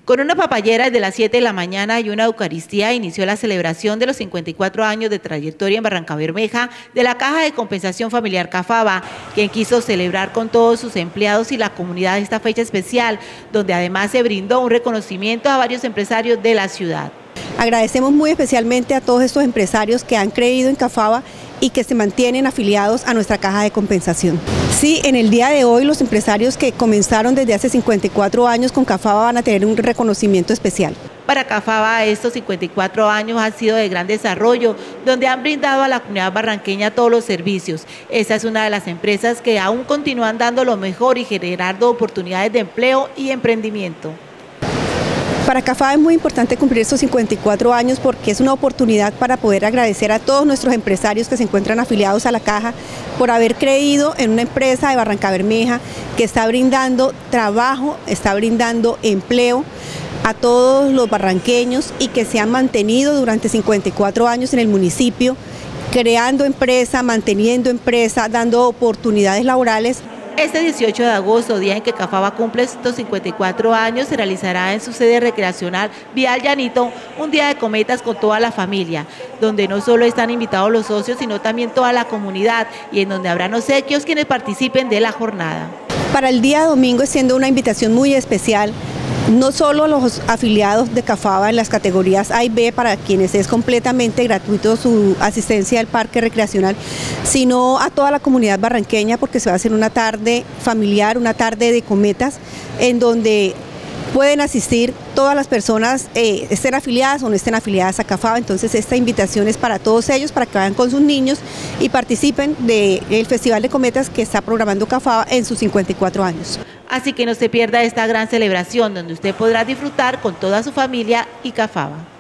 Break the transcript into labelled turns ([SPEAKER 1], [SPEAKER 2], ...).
[SPEAKER 1] Con una papayera desde las 7 de la mañana y una eucaristía inició la celebración de los 54 años de trayectoria en Barrancabermeja de la Caja de Compensación Familiar Cafaba, quien quiso celebrar con todos sus empleados y la comunidad esta fecha especial, donde además se brindó un reconocimiento a varios empresarios de la ciudad.
[SPEAKER 2] Agradecemos muy especialmente a todos estos empresarios que han creído en Cafaba y que se mantienen afiliados a nuestra Caja de Compensación. Sí, en el día de hoy los empresarios que comenzaron desde hace 54 años con Cafaba van a tener un reconocimiento especial.
[SPEAKER 1] Para Cafaba estos 54 años han sido de gran desarrollo, donde han brindado a la comunidad barranqueña todos los servicios. Esta es una de las empresas que aún continúan dando lo mejor y generando oportunidades de empleo y emprendimiento.
[SPEAKER 2] Para Cafaba es muy importante cumplir estos 54 años porque es una oportunidad para poder agradecer a todos nuestros empresarios que se encuentran afiliados a la Caja por haber creído en una empresa de Barrancabermeja que está brindando trabajo, está brindando empleo a todos los barranqueños y que se han mantenido durante 54 años en el municipio, creando empresa, manteniendo empresa, dando oportunidades laborales.
[SPEAKER 1] Este 18 de agosto, día en que Cafaba cumple estos 54 años, se realizará en su sede recreacional Vial Llanito un día de cometas con toda la familia, donde no solo están invitados los socios, sino también toda la comunidad y en donde habrán obsequios quienes participen de la jornada.
[SPEAKER 2] Para el día domingo, siendo una invitación muy especial, no solo los afiliados de Cafaba en las categorías A y B, para quienes es completamente gratuito su asistencia al parque recreacional, sino a toda la comunidad barranqueña, porque se va a hacer una tarde familiar, una tarde de cometas, en donde pueden asistir todas las personas, estén afiliadas o no estén afiliadas a Cafaba. Entonces esta invitación es para todos ellos, para que vayan con sus niños y participen del Festival de Cometas que está programando Cafaba en sus 54 años.
[SPEAKER 1] Así que no se pierda esta gran celebración donde usted podrá disfrutar con toda su familia y Cafaba.